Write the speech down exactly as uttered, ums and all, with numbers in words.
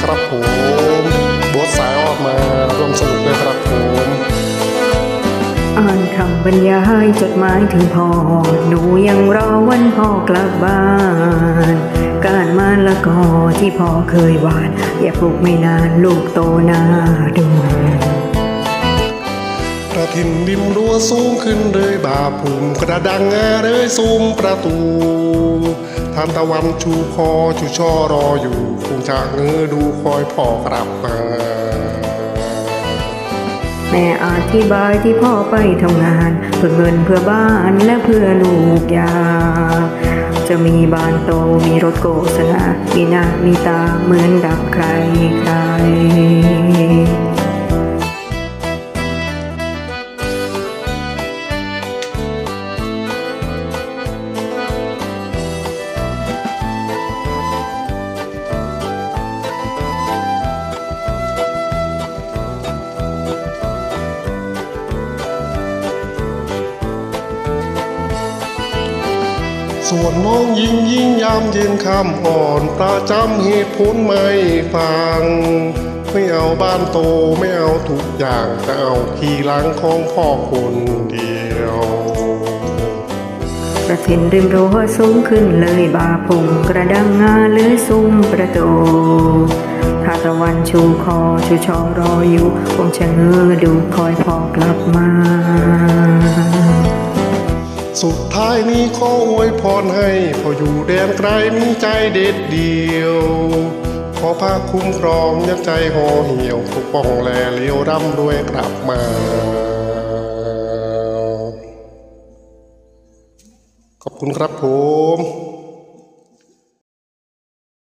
ครับผมโบ๊ทสายออกมาร่วมสนุกด้วยครับผมอ่านคำบรรยายจดหมายถึงพ่อหนูยังรอวันพ่อกลับบ้านการมาละกอที่พ่อเคยหวานอย่าปลูกไม่นานลูกโตหน้าดูกระถิ่นริมรั้วสูงขึ้นเลยบาภูมิกระดังงาเลยซุ้มประตูทานตะวันชูคอชูช่อรออยู่คงจะเงือดูคอยพ่อกลับมาแม่อธิบายที่พ่อไปทำงานเพื่อเงินเพื่อบ้านและเพื่อลูกยาจะมีบ้านโตมีรถโฆษณามีหน้ามีตาเหมือนดับใครใครส่วนน้องยิ่งยิ่งยามเย็นคำอ่อนประจำเหตุผลไม่ฟังไม่เอาบ้านโตไม่เอาทุกอย่างแต่เอาขี่หลังของพ่อคนเดียวกระถิ่นริมรั้วสูงขึ้นเลยบาพุงกระดังงาหรือซุ้มประตูถ้าตะวันชูคอชูชอรออยู่คงจะเงื้อดูคอยพ่อกลับมาสุดท้ายนี้ขออวยพรให้พออยู่แดนไกลมีใจเด็ดเดียวขอพระคุ้มครองยับใจห่อเหี่ยวปกป้องแลเลี้ยวร่ำรวยกลับมาขอบคุณครับผม